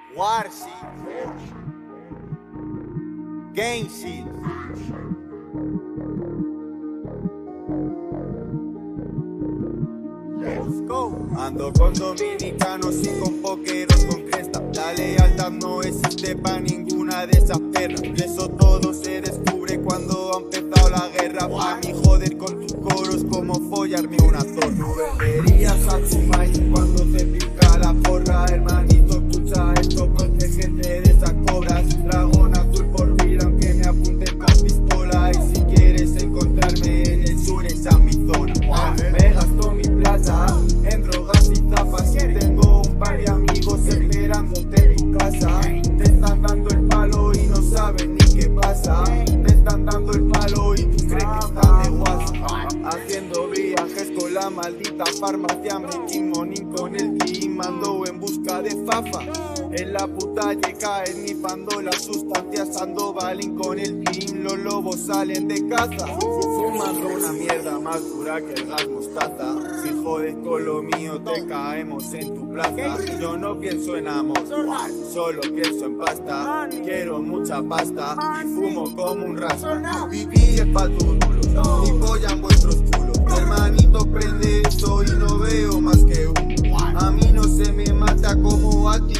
Warsi, Gainsy. Let's go. Ando con dominicanos y con pokeros con cresta. La lealtad no existe pa' ninguna de esas perras. Eso todo se descubre cuando ha empezado la guerra. Pa' mí joder con tus coros como follarme una zorra. Verías a tu maíz cuando te pica la porra. Hermanito, escucha esto, protégete de esas cobras. Dragón azul por vida aunque me apunten con pistola. Y si quieres encontrarme en el sur, esa es mi zona. Me gasto mi plata en drogas y zafas. Tengo un par de amigos esperándote en tu casa. Te están dando el palo y no saben ni qué pasa. Te están dando el palo y tú crees que están de WhatsApp. Haciendo viajes con la maldita farmacia. Making money con el team. Ando en busca de fafa. En la puta llega esnifando las sustancias. Ando balín con el team. Los lobos salen de caza. Fumando una mierda más dura que el gas mostaza. Si jodes con lo mío te caemos en tu plaza. Yo no pienso en amor, solo pienso en pasta. Quiero mucha pasta y fumo como un rasta. Viví el pato duro y polla en vuestros culos. Hermanito prende esto y no veo más que uno. A mí no se me mata como a ti.